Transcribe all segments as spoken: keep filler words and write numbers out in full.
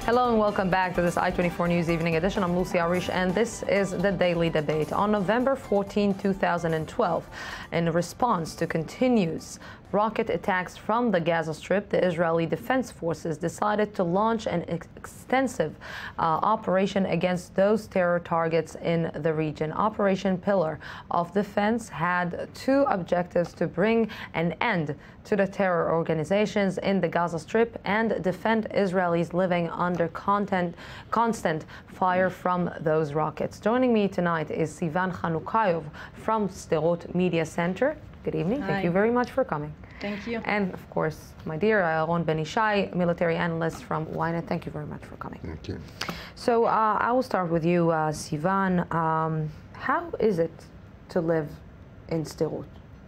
Hello and welcome back to this I twenty-four News Evening Edition. I'm Lucy Arish and this is the Daily Debate. On November fourteenth, two thousand twelve, in response to continuous rocket attacks from the Gaza Strip, the Israeli Defense Forces decided to launch an ex extensive uh, operation against those terror targets in the region. Operation Pillar of Defense had two objectives: to bring an end to the terror organizations in the Gaza Strip and defend Israelis living under content, constant fire from those rockets. Joining me tonight is Sivan Chanukayov from Sderot Media Center. Good evening. Hi. Thank you very much for coming. Thank you. And of course, my dear Ron Ben-Ishai, military analyst from Ynet. Thank you very much for coming. Thank you. So uh, I will start with you, uh, Sivan. Um, how is it to live in Sderot?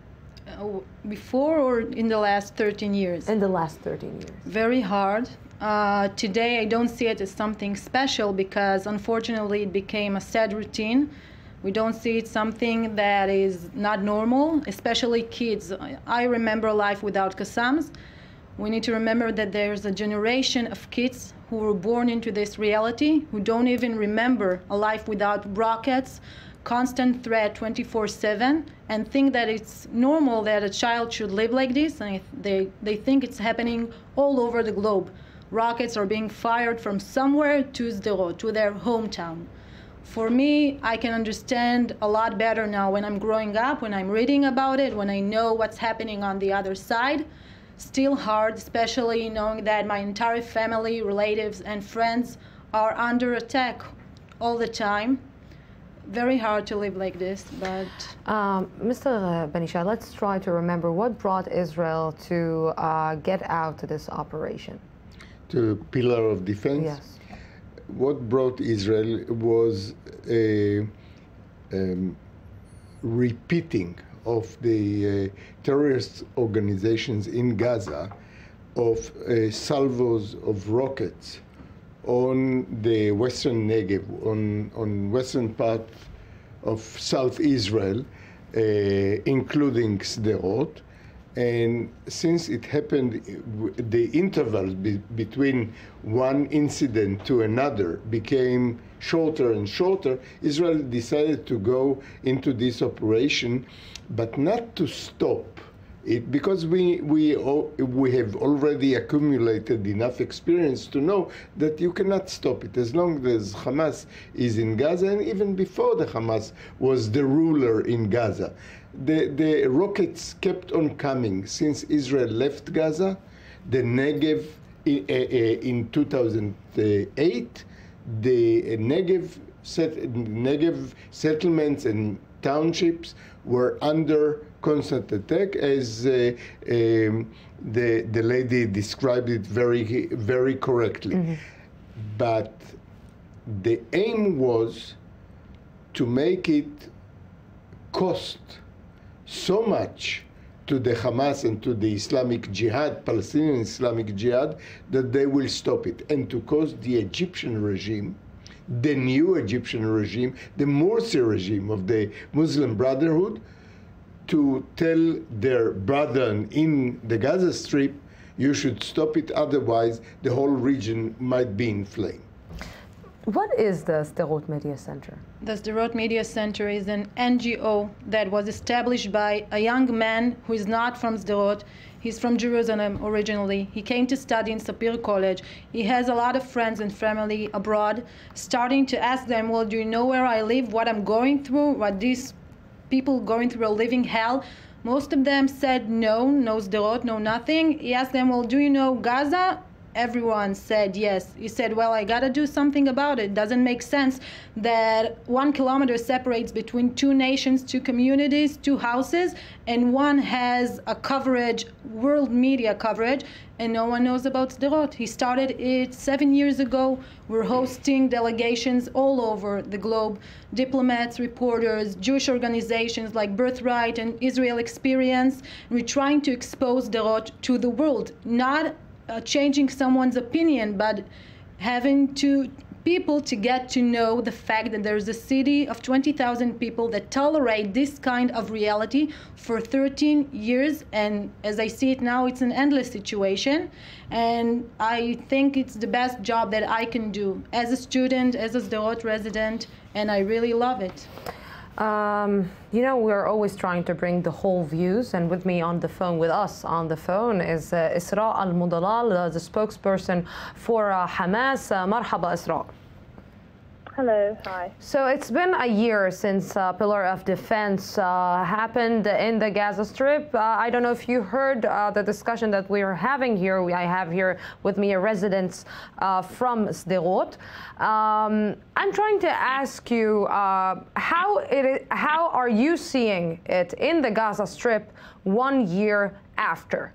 Uh, before or in the last thirteen years? In the last thirteen years. Very hard. Uh, today I don't see it as something special because unfortunately it became a sad routine. We don't see it something that is not normal, especially kids. I remember life without Qassams. We need to remember that there's a generation of kids who were born into this reality, who don't even remember a life without rockets, constant threat twenty-four seven, and think that it's normal that a child should live like this, and they, they think it's happening all over the globe. Rockets are being fired from somewhere to Sderot, to their hometown. For me, I can understand a lot better now when I'm growing up, when I'm reading about it, when I know what's happening on the other side. Still hard, especially knowing that my entire family, relatives, and friends are under attack all the time. Very hard to live like this, but... Um, Mister Ben-Ishai, let's try to remember what brought Israel to uh, get out to this operation. To Pillar of Defense? Yes. What brought Israel was a um, repeating of the uh, terrorist organizations in Gaza of uh, salvos of rockets on the western Negev, on, on western part of South Israel, uh, including Sderot. And since it happened, the intervals be between one incident to another became shorter and shorter. Israel decided to go into this operation, but not to stop it, because we we we have already accumulated enough experience to know that you cannot stop it as long as Hamas is in Gaza, and even before the Hamas was the ruler in Gaza. The, the rockets kept on coming since Israel left Gaza. The Negev in, uh, uh, in two thousand eight, the Negev, set, Negev settlements and townships were under constant attack, as uh, um, the, the lady described it very, very correctly. Mm-hmm. But the aim was to make it cost so much to the Hamas and to the Islamic Jihad, Palestinian Islamic Jihad, that they will stop it, and to cause the Egyptian regime, the new Egyptian regime, the Morsi regime of the Muslim Brotherhood, to tell their brethren in the Gaza Strip, you should stop it, otherwise the whole region might be in flames. What is the Sderot Media Center? The Sderot Media Center is an N G O that was established by a young man who is not from Sderot. He's from Jerusalem originally. He came to study in Sapir College. He has a lot of friends and family abroad, starting to ask them, well, do you know where I live, what I'm going through, what these people going through a living hell? Most of them said no, no Sderot, no nothing. He asked them, well, do you know Gaza? Everyone said yes. He said, well, I gotta do something about it. Doesn't make sense that one kilometer separates between two nations, two communities, two houses, and one has a coverage, world media coverage, and no one knows about Sderot. He started it seven years ago. We're hosting delegations all over the globe, diplomats, reporters, Jewish organizations like Birthright and Israel Experience. We're trying to expose Sderot to the world, not Uh, changing someone's opinion, but having to people to get to know the fact that there's a city of twenty thousand people that tolerate this kind of reality for thirteen years. And as I see it now, it's an endless situation. And I think it's the best job that I can do as a student, as a Sderot resident, and I really love it. Um, you know, we're always trying to bring the whole views, and with me on the phone, with us on the phone, is uh, Isra Al-Mudallal, uh, the spokesperson for uh, Hamas. Uh, marhaba, Isra. Hello, hi. So it's been a year since uh, Pillar of Defense uh, happened in the Gaza Strip. Uh, I don't know if you heard uh, the discussion that we are having here. We, I have here with me a resident uh, from Sderot. Um, I'm trying to ask you, uh, how, it is, how are you seeing it in the Gaza Strip one year after?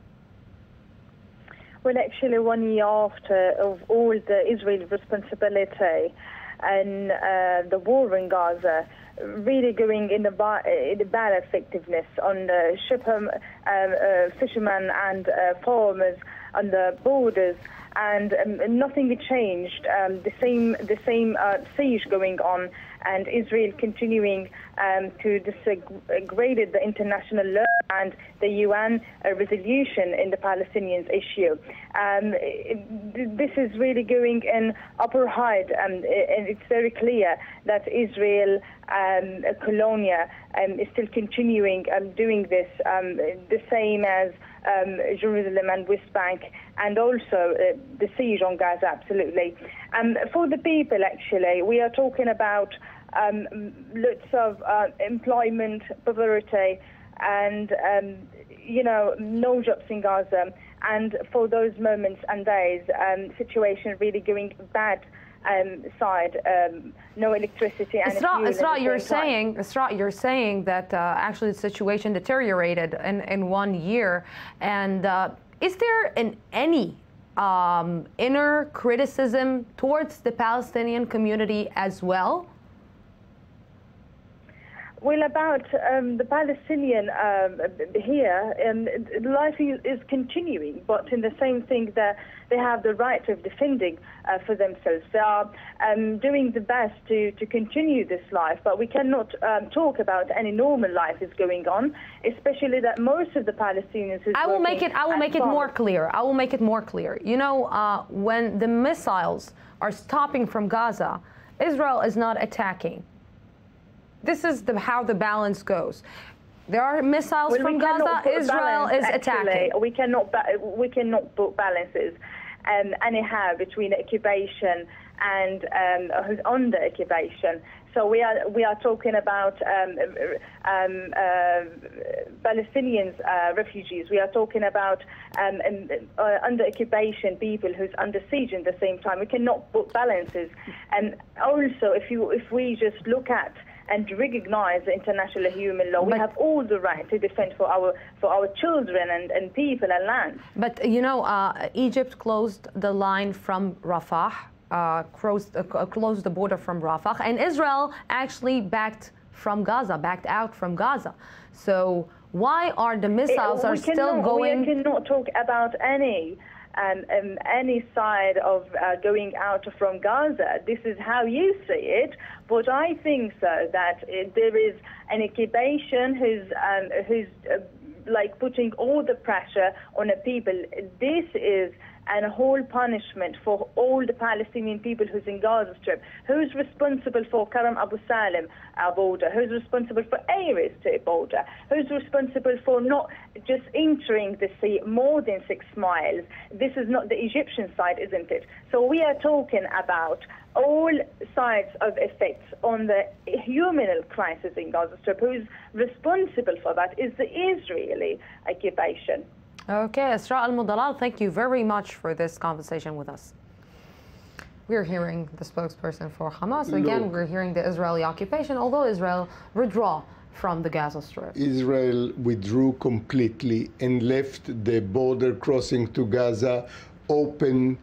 Well, actually, one year after of all the Israeli responsibility and uh, the war in Gaza, really going in the, ba in the bad effectiveness on the ship, um, uh, fishermen and uh, farmers on the borders, and um, nothing changed. Um, the same, the same uh, siege going on, and Israel continuing um, to degrade the international law and the U N uh, resolution in the Palestinians issue. Um, it, this is really going in upper height, um, and it's very clear that Israel, um, Colonia, um, is still continuing um, doing this, um, the same as um, Jerusalem and West Bank, and also uh, the siege on Gaza, absolutely. Um, for the people, actually, we are talking about um, lots of uh, employment, poverty, and um, you know, no jobs in Gaza. And for those moments and days, um, situation really going bad um, side, um, no electricity and Isra, fuel. Isra, you're saying, Isra, you're saying that uh, actually the situation deteriorated in, in one year. And uh, is there an, any um, inner criticism towards the Palestinian community as well? Well, about um, the Palestinian um, here, um, life is continuing, but in the same thing that they have the right of defending uh, for themselves. They are um, doing the best to, to continue this life, but we cannot um, talk about any normal life is going on, especially that most of the Palestinians... I will make it, I will make it more clear. I will make it more clear. You know, uh, when the missiles are stopping from Gaza, Israel is not attacking. This is the, how the balance goes. There are missiles well, from Gaza. Israel balance, is actually. attacking. We cannot we cannot put balances um, anyhow between occupation and um, who's under occupation. So we are we are talking about um, um, uh, Palestinians, uh, refugees. We are talking about um, uh, under occupation people who's under siege at the same time. We cannot put balances. And also, if you if we just look at and recognize the international human law, we but, have all the right to defend for our for our children and, and people and land. But you know, uh, Egypt closed the line from Rafah, uh, closed, uh, closed the border from Rafah, and Israel actually backed from Gaza, backed out from Gaza. So why are the missiles it, are cannot, still going? We cannot talk about any. Um, um, any side of uh, going out from Gaza. This is how you see it, but I think so that it, there is an occupation who's um, who's uh, like putting all the pressure on the people. This is a whole punishment for all the Palestinian people who's in Gaza Strip. Who's responsible for Karam Abu Salim uh, border? Who's responsible for Ares border? Who's responsible for not just entering the sea more than six miles? This is not the Egyptian side, isn't it? So we are talking about all sides of effects on the human crisis in Gaza Strip. Who's responsible for that is the Israeli occupation. Okay, Isra Al-Mudallal, thank you very much for this conversation with us. We're hearing the spokesperson for Hamas. Again, Look, we're hearing the Israeli occupation, although Israel withdraw from the Gaza Strip. Israel withdrew completely and left the border crossing to Gaza open,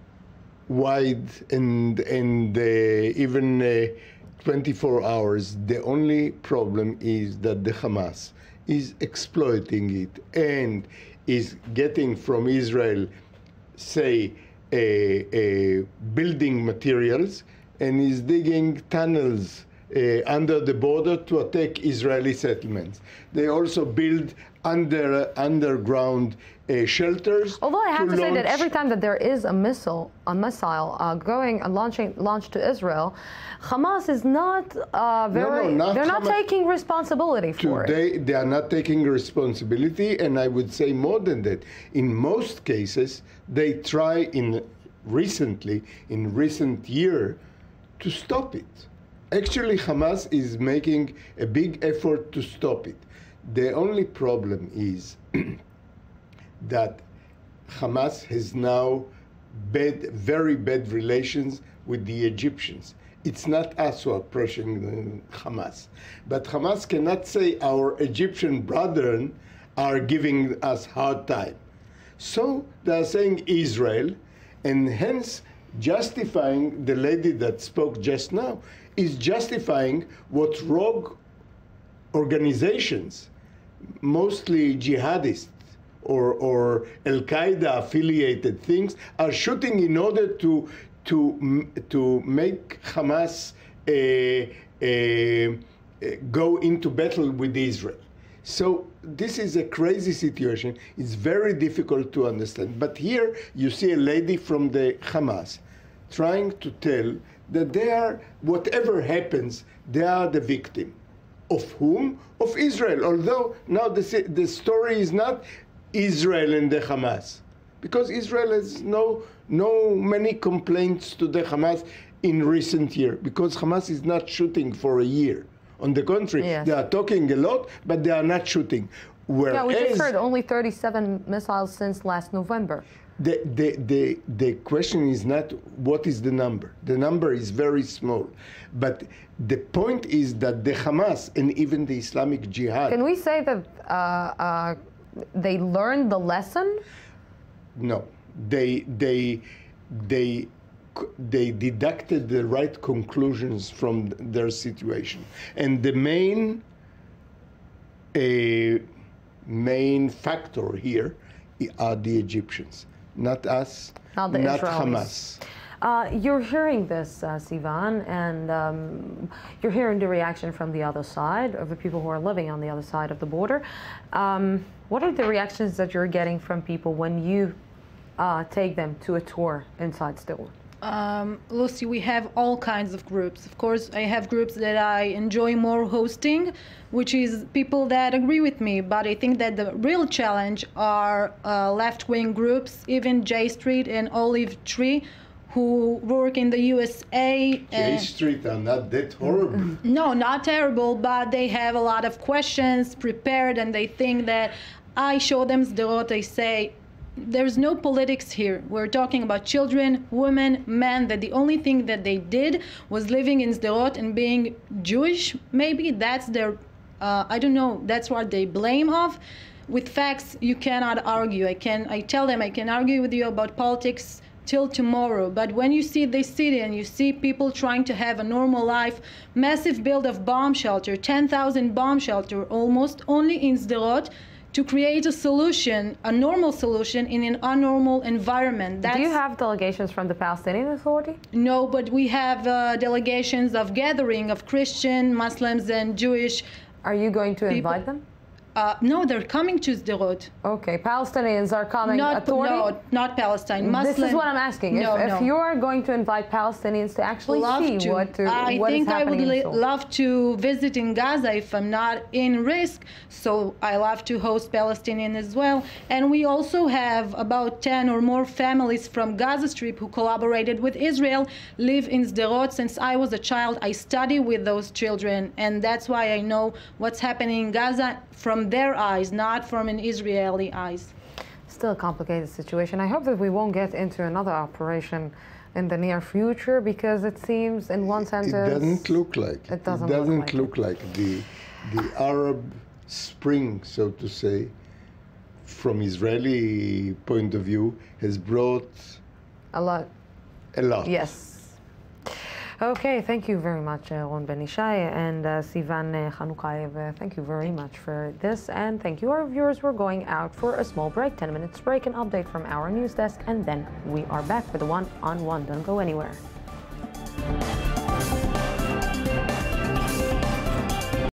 wide, and, and uh, even uh, twenty-four hours. The only problem is that the Hamas is exploiting it and is getting from Israel, say, a, a building materials and is digging tunnels uh, under the border to attack Israeli settlements. They also build under uh, underground uh, shelters. Although I have to, to say that launch- every time that there is a missile, a missile uh, going and launching launched to Israel, Hamas is not uh, very. not they're not Hamas. taking responsibility for it. Today, they are not taking responsibility, and I would say more than that. In most cases, they try in recently, in recent year, to stop it. Actually, Hamas is making a big effort to stop it. The only problem is that Hamas has now bad, very bad relations with the Egyptians. It's not us who are pressuring Hamas. But Hamas cannot say our Egyptian brethren are giving us hard time. So they are saying Israel, and hence justifying the lady that spoke just now is justifying what rogue organizations, mostly jihadists or, or Al-Qaeda affiliated things, are shooting in order to to to make Hamas uh, uh, go into battle with Israel. So this is a crazy situation. It's very difficult to understand. But here you see a lady from the Hamas trying to tell that they are, whatever happens, they are the victim. Of whom? Of Israel. Although now the, the story is not Israel and the Hamas, because Israel has no, no many complaints to the Hamas in recent year, because Hamas is not shooting for a year. On the contrary, Yes. they are talking a lot, but they are not shooting. Whereas Yeah, we just heard only thirty-seven missiles since last November. The, the, the, the question is not what is the number. The number is very small. But the point is that the Hamas and even the Islamic Jihad... Can we say that uh, uh, they learned the lesson? No. They, they, they, they deducted the right conclusions from their situation. And the main, uh, main factor here are the Egyptians. Not us, Not the not Israelis. Hamas. Uh, you're hearing this, uh, Sivan, and um, you're hearing the reaction from the other side, of the people who are living on the other side of the border. Um, what are the reactions that you're getting from people when you uh, take them to a tour inside Sderot? Um, Lucy, we have all kinds of groups. Of course, I have groups that I enjoy more hosting, which is people that agree with me. But I think that the real challenge are uh, left-wing groups, even J Street and Olive Tree, who work in the U S A. J and- Street are not that horrible. No, not terrible, but they have a lot of questions prepared, and they think that I show them Sderot, I say, there's no politics here. We're talking about children, women, men, that the only thing that they did was living in Sderot and being Jewish. Maybe that's their, uh, I don't know, that's what they blame of. With facts, you cannot argue. I can, I tell them I can argue with you about politics till tomorrow. But when you see this city and you see people trying to have a normal life, massive build of bomb shelter, ten thousand bomb shelter almost, only in Sderot, to create a solution, a normal solution in an unnormal environment. That's, Do you have delegations from the Palestinian Authority? No, but we have uh, delegations of gathering of Christian, Muslims, and Jewish. Are you going to People- invite them? Uh, no, they're coming to Sderot. Okay, Palestinians are coming. Not, authority? no, not Palestine. Muslim. This is what I'm asking. No, if, no. if you're going to invite Palestinians to actually Love see to. what, to, I what is think I would happening in li- Seoul. love to visit in Gaza if I'm not in risk. So I love to host Palestinians as well. And we also have about ten or more families from Gaza Strip who collaborated with Israel, live in Sderot. Since I was a child, I study with those children. And that's why I know what's happening in Gaza from their eyes, not from an Israeli eyes. Still a complicated situation. I hope that we won't get into another operation in the near future, because it seems, in one It sentence, doesn't look like. It doesn't look like look like the the Arab Spring, so to say, from Israeli point of view, has brought a lot. a lot. Yes. Okay, thank you very much, uh, Ron Ben Ishai and uh, Sivan uh, Chanukayev. Uh, thank you very much for this, and thank you, our viewers. We're going out for a small break, ten minutes break, an update from our news desk, and then we are back for the one-on-one. Don't go anywhere.